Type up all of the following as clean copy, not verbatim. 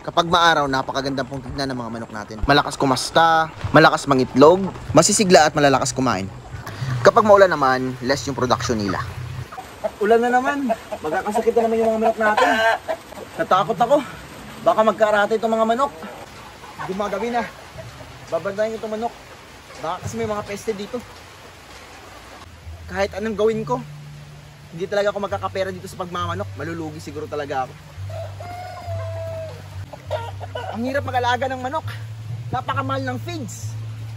Kapag maaraw, napakagandang pong tignan ng mga manok natin. Malakas kumasta, malakas mangitlog, masisigla at malalakas kumain. Kapag maulan naman, less yung production nila. Ulan na naman, magkakasakit na naman yung mga manok natin. Natakot ako, baka magkarate itong mga manok. Gumagabi na, babandayin itong manok. Baka kasi may mga peste dito. Kahit anong gawin ko, hindi talaga ako magkakapera dito sa pagmamanok. Malulugi siguro talaga ako. Ang hirap mag-alaga ng manok. Napakamahal ng feeds.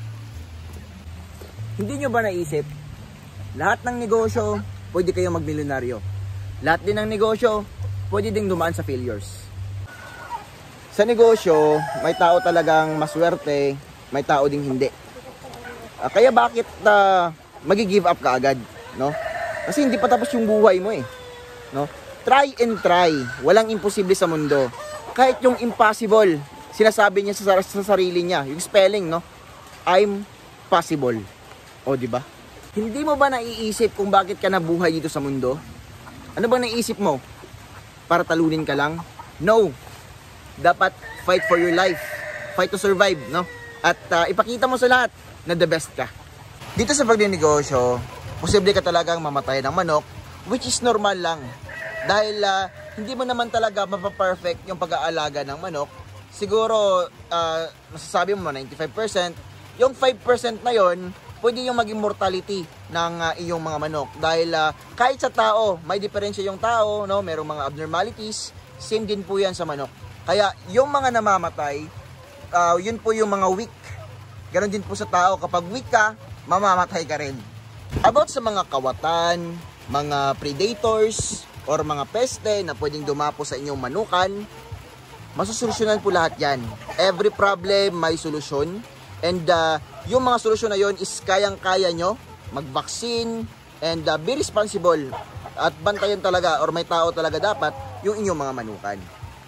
Hindi nyo ba naisip? Lahat ng negosyo, pwede kayong magmilyonaryo. Lahat din ng negosyo, pwede ding dumaan sa failures. Sa negosyo, may tao talagang maswerte, may tao ding hindi. Kaya bakit magi-give up ka agad, no? Kasi hindi pa tapos yung buhay mo eh, no? Try and try. Walang imposible sa mundo. Kahit yung impossible, sinasabi niya sa sarili niya, yung spelling, no? I'm possible. O, di ba? Hindi mo ba naiisip kung bakit ka nabuhay dito sa mundo? Ano bang naisip mo? Para talunin ka lang? No. Dapat fight for your life. Fight to survive, no? At ipakita mo sa lahat na the best ka. Dito sa pagninegosyo, posible ka talagang mamatay ng manok, which is normal lang. Dahil hindi mo naman talaga mapaperfect yung pag-aalaga ng manok. Siguro, masasabi mo 95%, yung 5% na yon, pwede yung maging mortality ng iyong mga manok. Dahil kahit sa tao, may diferensya yung tao, no? Merong mga abnormalities, same din po yan sa manok. Kaya yung mga namamatay, yun po yung mga weak. Ganon din po sa tao, kapag weak ka, mamamatay ka rin. About sa mga kawatan, mga predators, or mga peste na pwedeng dumapo sa inyong manukan, masusolusyonan po lahat yan. Every problem may solusyon. And yung mga solusyon na yon is kayang-kaya nyo mag-vaccine and be responsible. At bantayan talaga, or may tao talaga dapat, yung inyong mga manukan.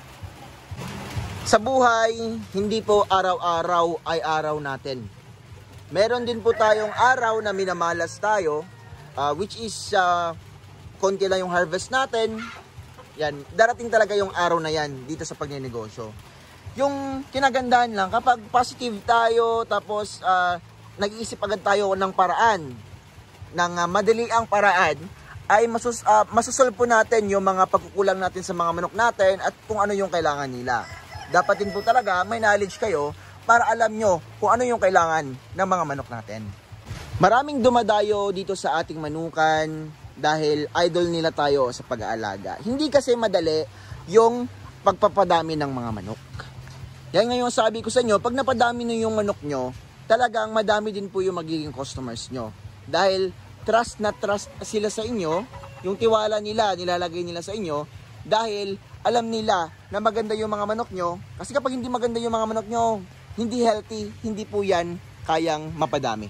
Sa buhay, hindi po araw-araw ay araw natin. Meron din po tayong araw na minamalas tayo, which is konti lang yung harvest natin. Yan, darating talaga yung araw na yan dito sa pagnenegosyo. Yung kinagandahan lang, kapag positive tayo, tapos nag-iisip agad tayo ng paraan, ng madali ang paraan, ay masusolve po natin yung mga pagkukulang natin sa mga manok natin at kung ano yung kailangan nila. Dapat din po talaga may knowledge kayo para alam nyo kung ano yung kailangan ng mga manok natin. Maraming dumadayo dito sa ating manukan dahil idol nila tayo sa pag-aalaga. Hindi kasi madali yung pagpapadami ng mga manok. Yan ngayon sabi ko sa inyo, pag napadami nyo yung manok nyo, talagang madami din po yung magiging customers nyo. Dahil trust na trust sila sa inyo, yung tiwala nila, nilalagay nila sa inyo, dahil alam nila na maganda yung mga manok nyo. Kasi kapag hindi maganda yung mga manok nyo, hindi healthy, hindi po yan kayang mapadami.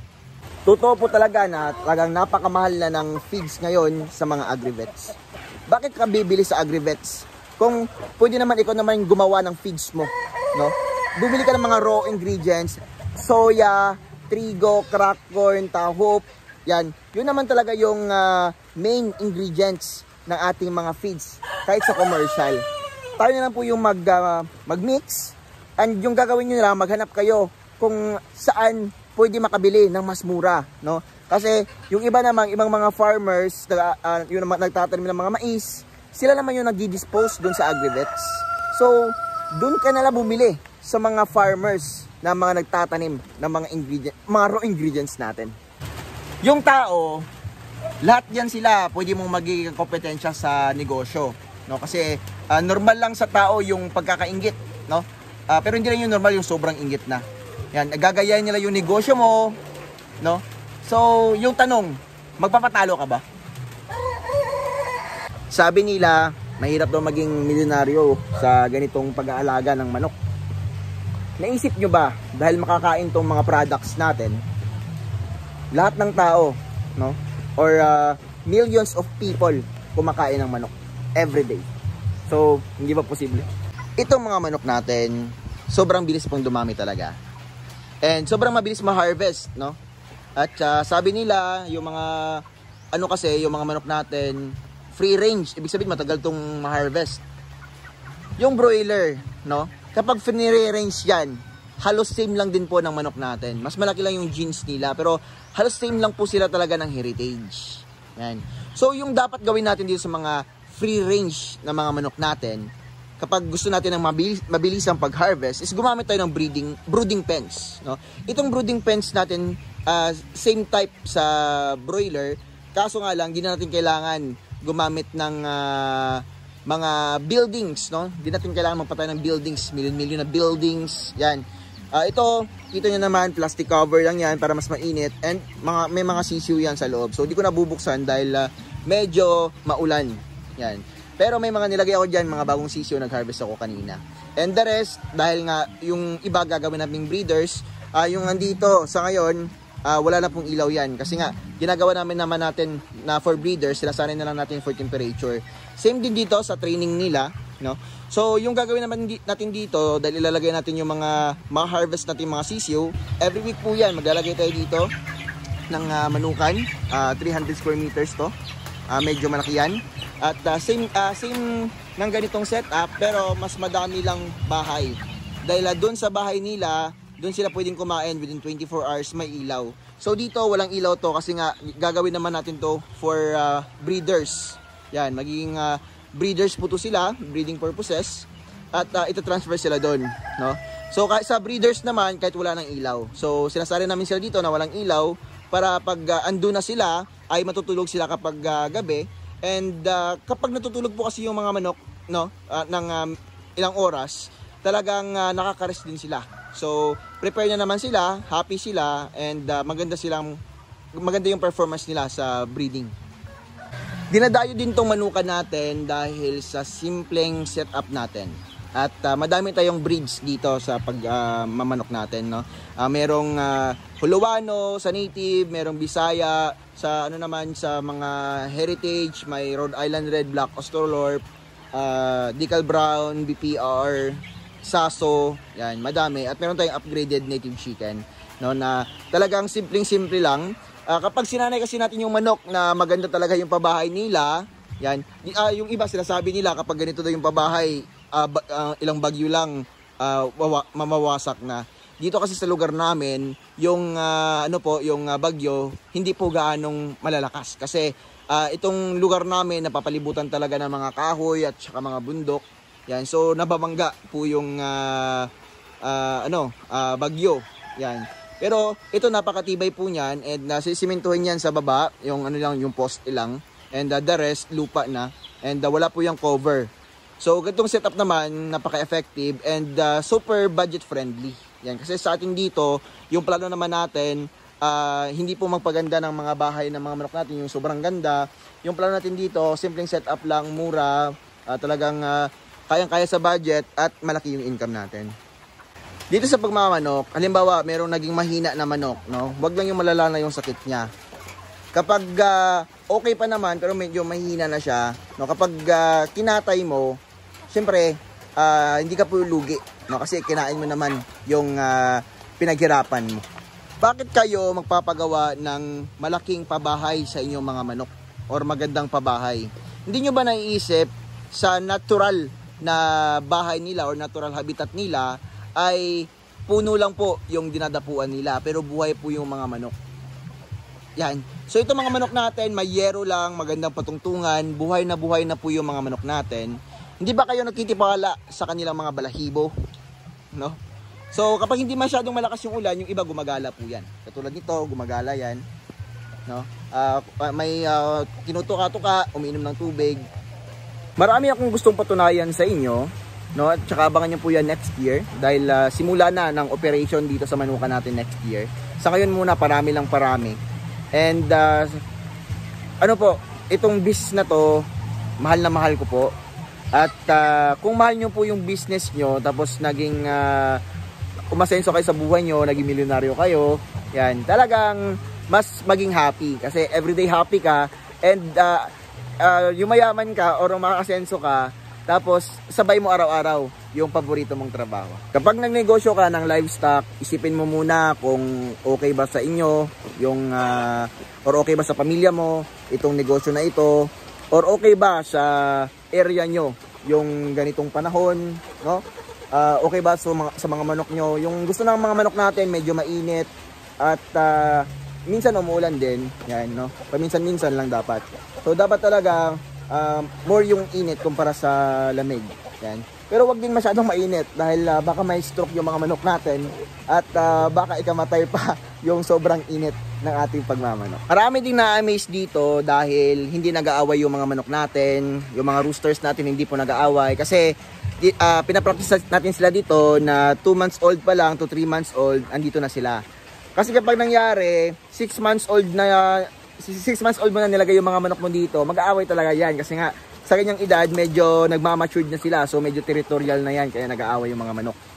Totoo po talaga na talagang napakamahal na ng feeds ngayon sa mga agrivets. Bakit ka bibili sa agrivets? Kung pwede naman ikaw naman gumawa ng feeds mo, no? Bumili ka ng mga raw ingredients, soya, trigo, crack corn, tahop, yan. Yun naman talaga yung main ingredients ng ating mga feeds, kahit sa commercial. Tayo na lang po yung mag-mix, and yung gagawin nyo lang, maghanap kayo kung saan pwede makabili ng mas mura, no? Kasi yung iba namang ibang mga farmers, yung nagtatanim ng mga mais, sila naman yung nagdi-dispose doon sa agrivets. So, doon ka nalang bumili sa mga farmers na mga nagtatanim ng mga mga raw ingredients natin. Yung tao, lahat yan sila pwede mong magiging kompetensya sa negosyo, no? Kasi normal lang sa tao yung pagkakainggit, no? Pero hindi lang yung normal yung sobrang inggit na. Yan, gagayahin nila yung negosyo mo, no? So, yung tanong, magpapatalo ka ba? Sabi nila, mahirap daw maging milyonaryo sa ganitong pag-aalaga ng manok. Naisip nyo ba, dahil makakain tong mga products natin, lahat ng tao, no? Or millions of people kumakain ng manok every day. So, hindi ba posible? Itong mga manok natin, sobrang bilis pong dumami talaga. And sobrang mabilis ma-harvest, no? At sabi nila, yung mga ano kasi, yung mga manok natin, free range, ibig sabihin matagal tong ma-harvest. yung broiler, no? Kapag finire-range yan, halos same lang din po ng manok natin. Mas malaki lang yung genes nila, pero halos same lang po sila talaga ng heritage. Yan. So, yung dapat gawin natin dito sa mga free range na mga manok natin, kapag gusto natin ng mabilis ang pag-harvest, is gumamit tayo ng brooding pens, no? Itong brooding pens natin, same type sa broiler, kaso nga lang, hindi natin kailangan gumamit ng mga buildings, no? Hindi natin kailangan magpatay ng buildings, milyon-milyon na buildings, yan. Ito, kita nyo naman, plastic cover lang yan para mas mainit, and may mga sisiw yan sa loob. So, hindi ko nabubuksan dahil medyo maulan, yan. Pero may mga nilagay ako dyan, mga bagong sisiw, nag-harvest ako kanina. And the rest, dahil nga yung iba gagawin naming breeders, yung nandito sa ngayon, wala na pong ilaw yan. Kasi nga, ginagawa naman natin na for breeders, sinasanay na lang natin for temperature. Same din dito sa training nila, no? So, yung gagawin naman natin dito, dahil ilalagay natin yung mga harvest natin mga sisiw, every week po yan, maglalagay tayo dito ng manukan, 300 square meters to. Medyo malaki yan. At same ng ganitong setup, pero mas madami lang bahay. Dahil doon sa bahay nila, doon sila pwedeng kumain within 24 hours, may ilaw. So dito walang ilaw to kasi nga gagawin naman natin to for breeders. Yan, magiging breeders po to sila, breeding purposes. At ito-transfer sila doon, no? So sa breeders naman, kahit wala ng ilaw. So sinasali namin sila dito na walang ilaw para pag andun na sila, ay matutulog sila kapag gabi. And kapag natutulog po kasi yung mga manok, no, ng ilang oras, talagang nakaka-rest din sila. So, prepare na naman sila, happy sila, and maganda yung performance nila sa breeding. Dinadayo din tong manukan natin dahil sa simpleng setup natin. At madami tayong breeds dito sa pagmamanok natin, no. Merong Hulawano sa native, merong Bisaya sa naman sa mga heritage, may Rhode Island Red, Black Australorp, Decal Brown, BPR, Saso, yan, madami. At meron tayong upgraded native chicken, no, na talagang simpleng-simple lang. Kapag sinanay kasi natin yung manok na maganda talaga yung pabahay nila, yan, yung iba sinasabi nila kapag ganito daw yung pabahay, ilang bagyo lang mamawasak na. Dito kasi sa lugar namin, yung yung bagyo hindi po gaanong malalakas kasi itong lugar namin napapalibutan talaga ng mga kahoy at saka mga bundok. Yan, so nababangga po yung bagyo. Yan. Pero ito napakatibay po niyan, and sisimentuhin yan sa baba, yung yung poste lang, and the rest lupa na, and wala po yung cover. So ganitong setup naman napaka-effective and super budget friendly. Yan, kasi sa atin dito, yung plano naman natin, hindi po magpaganda ng mga bahay ng mga manok natin, yung sobrang ganda. Yung plano natin dito, simpleng setup lang, mura, talagang kayang-kaya sa budget at malaki yung income natin. Dito sa pagmamanok, halimbawa, merong naging mahina na manok, no? Huwag lang yung malala na yung sakit niya. Kapag okay pa naman, pero medyo mahina na siya, no? Kapag kinatay mo, siyempre, hindi ka po lugi, no? Kasi kinain mo naman yung pinaghirapan mo. Bakit kayo magpapagawa ng malaking pabahay sa inyong mga manok or magandang pabahay? Hindi nyo ba naiisip sa natural na bahay nila or natural habitat nila ay puno lang po yung dinadapuan nila, pero buhay po yung mga manok. Yan. So ito mga manok natin, may yero lang, magandang patungtungan, buhay na po yung mga manok natin. Hindi ba kayo nagtitipala sa kanilang mga balahibo? No? So kapag hindi masyadong malakas yung ulan, yung iba gumagala po yan. Katulad nito, gumagala yan. No? May tinutuka-tuka, umiinom ng tubig. Marami akong gustong patunayan sa inyo, no? At saka abangan nyo po yan next year dahil simula na ng operation dito sa manukan natin next year. Sa ngayon muna, parami. And itong business na to, mahal na mahal ko po. At kung mahal nyo po yung business nyo, tapos naging umasenso kayo sa buhay nyo, naging milyonaryo kayo, yan, talagang mas maging happy. Kasi everyday happy ka, and yumayaman ka or makakasenso ka, tapos sabay mo araw-araw yung paborito mong trabaho. Kapag nagnegosyo ka ng livestock, isipin mo muna kung okay ba sa inyo yung or okay ba sa pamilya mo itong negosyo na ito, or okay ba sa area nyo yung ganitong panahon, no? Okay ba sa mga manok nyo? Yung gusto ng mga manok natin medyo mainit at minsan umuulan din, yan, no? Paminsan-minsan lang dapat. So dapat talaga more yung init kumpara sa lamig, yan. Pero wag din masyadong mainit dahil baka may stroke yung mga manok natin at baka ikamatay pa yung sobrang init ng ating pagmamanok. Marami ding na-amaze dito dahil hindi nag-aaway yung mga manok natin, yung mga roosters natin hindi po nag-aaway kasi pinapractice natin sila dito na 2 months old pa lang to 3 months old, andito na sila. Kasi kapag nangyari, 6 months old mo na nilagay yung mga manok mo dito, mag-aaway talaga yan kasi nga sa kanyang edad medyo nagmamatured na sila, so medyo territorial na yan kaya nag-aaway yung mga manok.